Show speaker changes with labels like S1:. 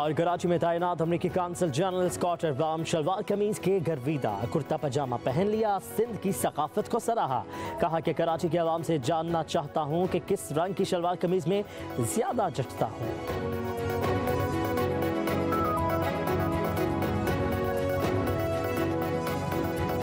S1: और कराची में तैनात अमरीकी consul general Scott Ibrahim shalwar kameez के गर्विदा कुर्ता पजामा पहन लिया, सिंध की सकाफत को सराहा। कहा कि कराची के अवाम से जानना चाहता हूँ कि किस रंग की शलवार कमीज में ज्यादा जचता हूँ।